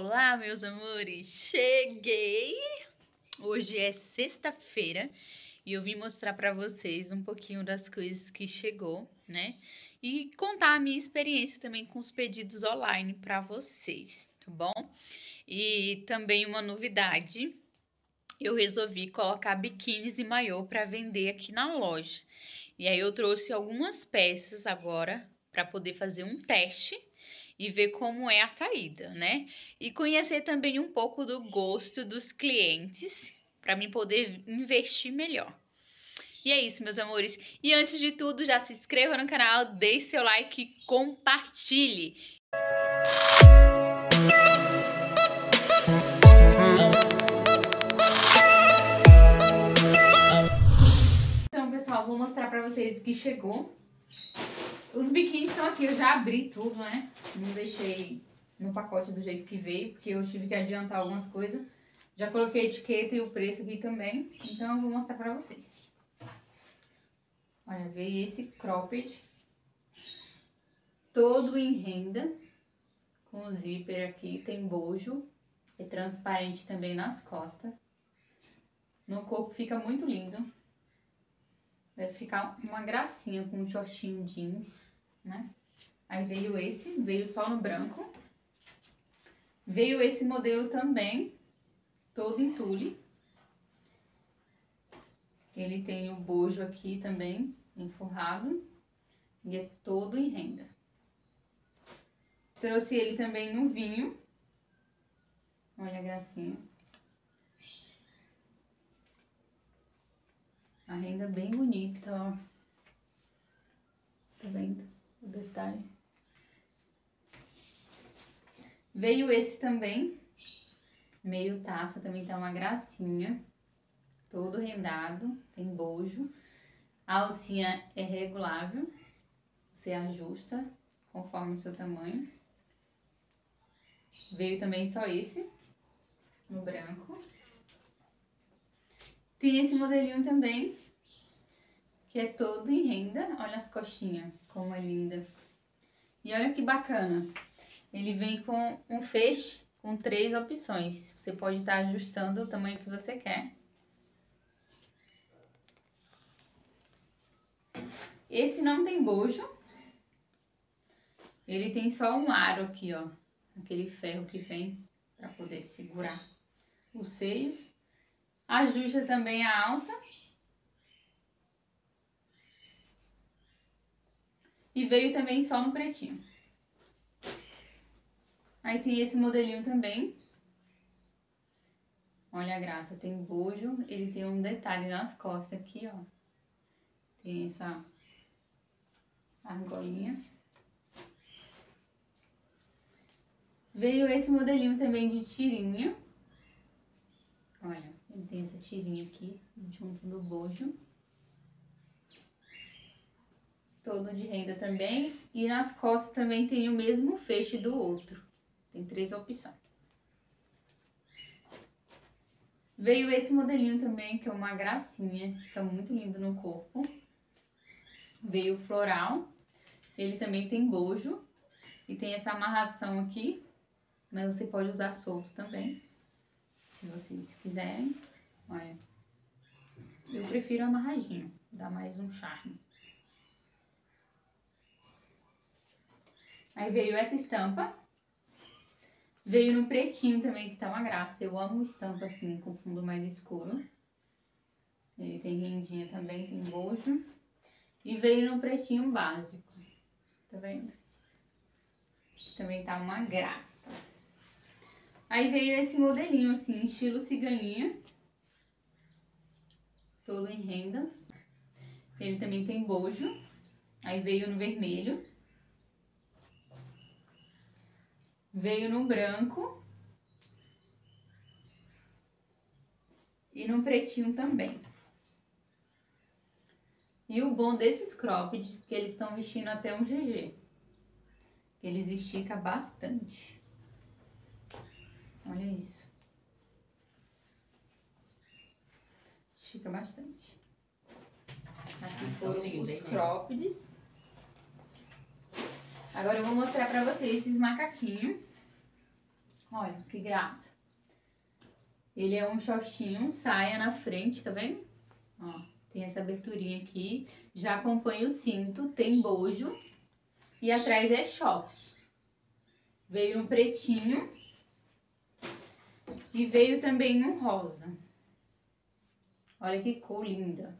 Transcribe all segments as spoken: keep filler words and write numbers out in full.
Olá, meus amores! Cheguei! Hoje é sexta-feira e eu vim mostrar pra vocês um pouquinho das coisas que chegou, né? E contar a minha experiência também com os pedidos online pra vocês, tá bom? E também uma novidade, eu resolvi colocar biquínis e maiô pra vender aqui na loja. E aí eu trouxe algumas peças agora pra poder fazer um teste e ver como é a saída, né? E conhecer também um pouco do gosto dos clientes para mim poder investir melhor. E é isso, meus amores. E antes de tudo, já se inscreva no canal, deixe seu like e compartilhe. Então, pessoal, vou mostrar para vocês o que chegou. Os biquínis estão aqui, eu já abri tudo, né? Não deixei no pacote do jeito que veio, porque eu tive que adiantar algumas coisas. Já coloquei a etiqueta e o preço aqui também, então eu vou mostrar pra vocês. Olha, veio esse cropped, todo em renda, com zíper aqui, tem bojo, é transparente também nas costas. No corpo fica muito lindo. Vai ficar uma gracinha com um shortinho jeans, né? Aí veio esse, veio só no branco. Veio esse modelo também, todo em tule. Ele tem o bojo aqui também, enforrado. E é todo em renda. Trouxe ele também no vinho. Olha a gracinha. A renda bem bonita, ó. Tá vendo o detalhe? Veio esse também, meio taça, também tá uma gracinha. Todo rendado, tem bojo. A alcinha é regulável, você ajusta conforme o seu tamanho. Veio também só esse, no branco. Tem esse modelinho também, que é todo em renda. Olha as coxinhas, como é linda. E olha que bacana. Ele vem com um feixe com três opções. Você pode estar ajustando o tamanho que você quer. Esse não tem bojo. Ele tem só um aro aqui, ó. Aquele ferro que vem para poder segurar os seios. Ajusta também a alça. E veio também só no pretinho. Aí tem esse modelinho também. Olha a graça, tem bojo. Ele tem um detalhe nas costas aqui, ó. Tem essa argolinha. Veio esse modelinho também de tirinha. Olha, ele tem essa tirinha aqui, junto do bojo. Todo de renda também. E nas costas também tem o mesmo feixe do outro. Tem três opções. Veio esse modelinho também, que é uma gracinha. Fica muito lindo no corpo. Veio floral. Ele também tem bojo. E tem essa amarração aqui. Mas você pode usar solto também, se vocês quiserem. Olha, eu prefiro amarradinho, dá mais um charme. Aí veio essa estampa. Veio no pretinho também, que tá uma graça. Eu amo estampa assim, com fundo mais escuro. Ele tem rendinha também, tem bojo. E veio no pretinho básico. Tá vendo? Também tá uma graça. Aí veio esse modelinho assim, estilo ciganinha. Todo em renda. Ele também tem bojo. Aí veio no vermelho. Veio no branco. E no pretinho também. E o bom desses cropped é que eles estão vestindo até um G G. Eles esticam bastante. Olha isso. Estica bastante. Aqui foram os croppeds. Agora eu vou mostrar pra vocês esses macaquinhos. Olha, que graça. Ele é um shortinho, saia na frente, tá vendo? Ó, tem essa aberturinha aqui. Já acompanha o cinto, tem bojo. E atrás é short. Veio um pretinho. E veio também um rosa. Olha que cor linda.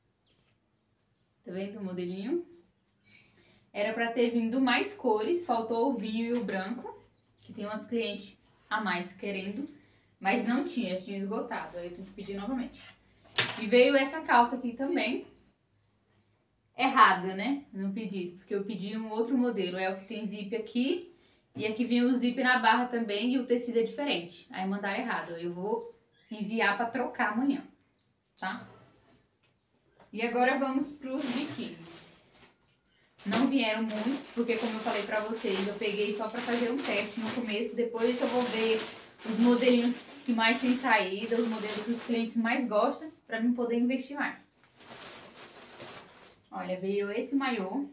Tá vendo o modelinho? Era pra ter vindo mais cores, faltou o vinho e o branco. Que tem umas clientes a mais querendo. Mas não tinha, tinha esgotado. Aí eu tenho que pedir novamente. E veio essa calça aqui também. Errada, né? No pedido. Porque eu pedi um outro modelo. É o que tem zip aqui. E aqui vinha o zip na barra também. E o tecido é diferente. Aí mandaram errado. Eu vou enviar pra trocar amanhã. Tá? E agora vamos pros biquínis. Não vieram muitos. Porque como eu falei pra vocês, eu peguei só pra fazer um teste no começo. Depois eu vou ver os modelinhos que mais tem saída, os modelos que os clientes mais gostam, para mim poder investir mais. Olha, veio esse maiô.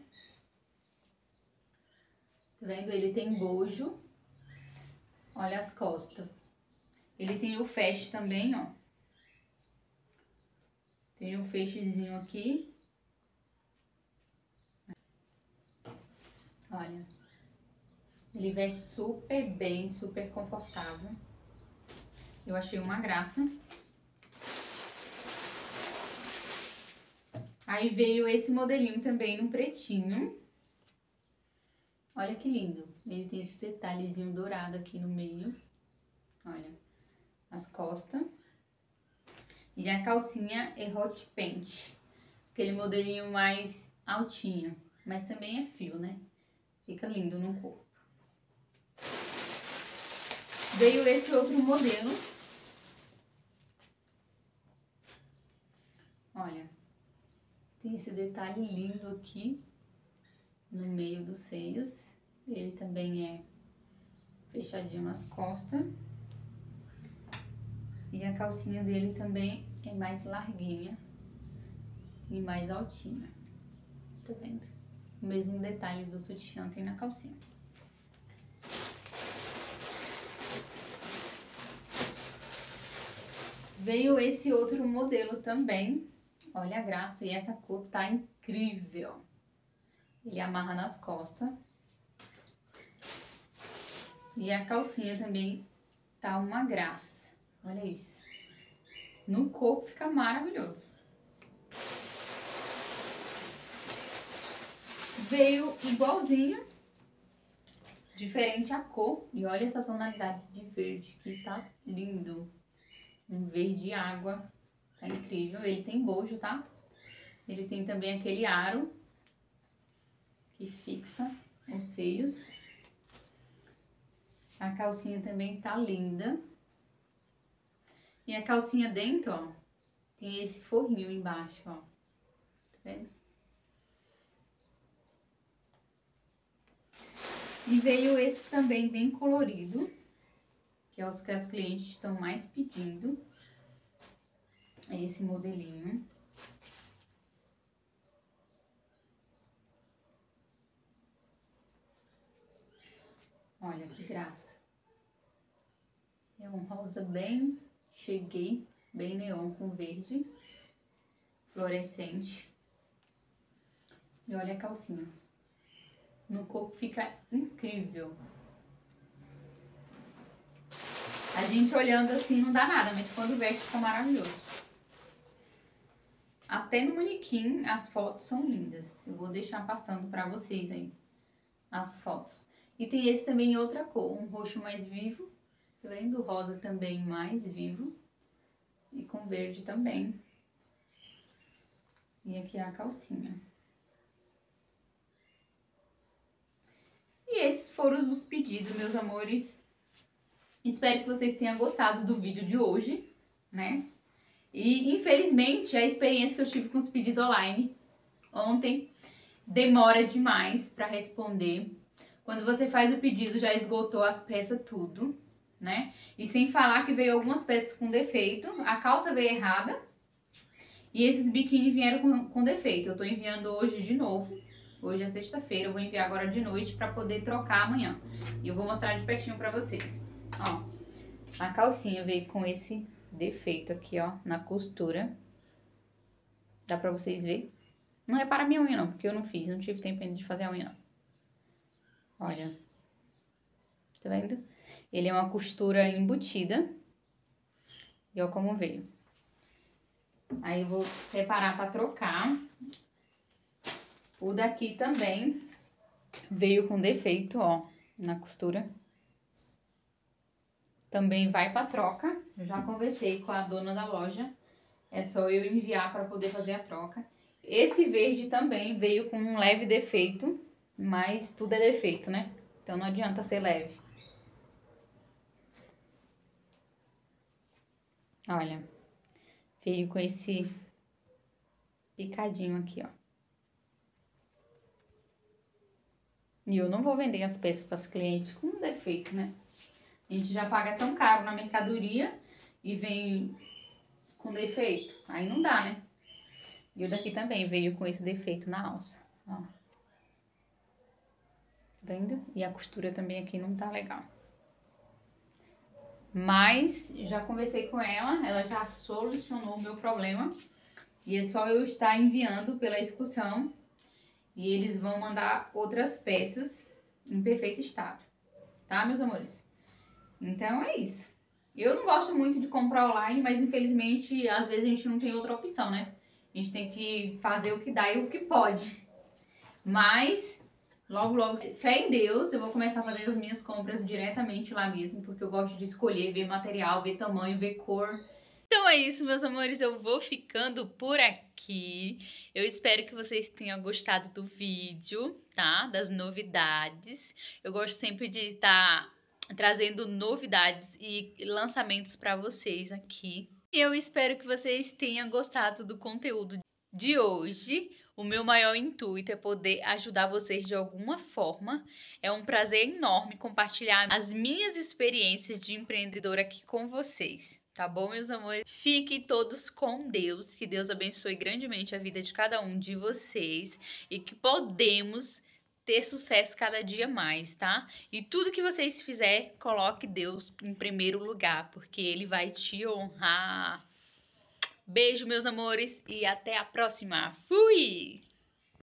Tá vendo? Ele tem bojo. Olha as costas. Ele tem o fecho também, ó. Tem um fechozinho aqui. Olha. Ele veste super bem, super confortável. Eu achei uma graça. Aí veio esse modelinho também no pretinho. Olha que lindo. Ele tem esse detalhezinho dourado aqui no meio. Olha. As costas. E a calcinha é hot pant. Aquele modelinho mais altinho. Mas também é fio, né? Fica lindo no corpo. Veio esse outro modelo. Olha, tem esse detalhe lindo aqui no meio dos seios. Ele também é fechadinho nas costas. E a calcinha dele também é mais larguinha e mais altinha. Tá vendo? O mesmo detalhe do sutiã tem na calcinha. Veio esse outro modelo também. Olha a graça, e essa cor tá incrível. Ele amarra nas costas. E a calcinha também tá uma graça. Olha isso. No corpo fica maravilhoso. Veio igualzinho, diferente a cor. E olha essa tonalidade de verde, que tá lindo. Um verde água. Tá incrível. Ele tem bojo, tá? Ele tem também aquele aro que fixa os seios. A calcinha também tá linda. E a calcinha dentro, ó, tem esse forrinho embaixo, ó. Tá vendo? E veio esse também bem colorido, que é os que as clientes estão mais pedindo. É esse modelinho. Olha que graça. É um rosa bem cheguei, bem neon com verde, fluorescente. E olha a calcinha. No corpo fica incrível. A gente olhando assim não dá nada, mas quando veste fica maravilhoso. Até no manequim as fotos são lindas. Eu vou deixar passando pra vocês aí as fotos. E tem esse também em outra cor, um roxo mais vivo. Tá vendo? O rosa também mais vivo. E com verde também. E aqui é a calcinha. E esses foram os pedidos, meus amores. Espero que vocês tenham gostado do vídeo de hoje, né? E, infelizmente, a experiência que eu tive com os pedidos online ontem demora demais para responder. Quando você faz o pedido, já esgotou as peças tudo, né? E sem falar que veio algumas peças com defeito. A calça veio errada. E esses biquíni vieram com, com defeito. Eu tô enviando hoje de novo. Hoje é sexta-feira, eu vou enviar agora de noite para poder trocar amanhã. E eu vou mostrar de pertinho para vocês. Ó, a calcinha veio com esse defeito aqui, ó, na costura. Dá pra vocês verem? Não repara a minha unha não, porque eu não fiz, não tive tempo ainda de fazer a unha não. Olha. Tá vendo? Ele é uma costura embutida. E ó como veio. Aí eu vou separar pra trocar. O daqui também veio com defeito, ó, na costura. Também vai pra troca. Eu já conversei com a dona da loja. É só eu enviar para poder fazer a troca. Esse verde também veio com um leve defeito, mas tudo é defeito, né? Então não adianta ser leve. Olha, veio com esse picadinho aqui, ó. E eu não vou vender as peças para os clientes com defeito, né? A gente já paga tão caro na mercadoria e vem com defeito. Aí não dá, né? E o daqui também veio com esse defeito na alça, ó. Tá vendo? E a costura também aqui não tá legal. Mas já conversei com ela, ela já solucionou o meu problema. E é só eu estar enviando pela excursão e eles vão mandar outras peças em perfeito estado. Tá, meus amores? Então é isso. Eu não gosto muito de comprar online, mas infelizmente às vezes a gente não tem outra opção, né? A gente tem que fazer o que dá e o que pode. Mas logo, logo, fé em Deus, eu vou começar a fazer as minhas compras diretamente lá mesmo, porque eu gosto de escolher, ver material, ver tamanho, ver cor. Então é isso, meus amores, eu vou ficando por aqui. Eu espero que vocês tenham gostado do vídeo, tá? Das novidades. Eu gosto sempre de estar trazendo novidades e lançamentos para vocês aqui. E eu espero que vocês tenham gostado do conteúdo de hoje. O meu maior intuito é poder ajudar vocês de alguma forma. É um prazer enorme compartilhar as minhas experiências de empreendedora aqui com vocês. Tá bom, meus amores? Fiquem todos com Deus. Que Deus abençoe grandemente a vida de cada um de vocês. E que podemos ter sucesso cada dia mais, tá? E tudo que vocês fizerem, coloque Deus em primeiro lugar, porque Ele vai te honrar. Beijo, meus amores, e até a próxima. Fui!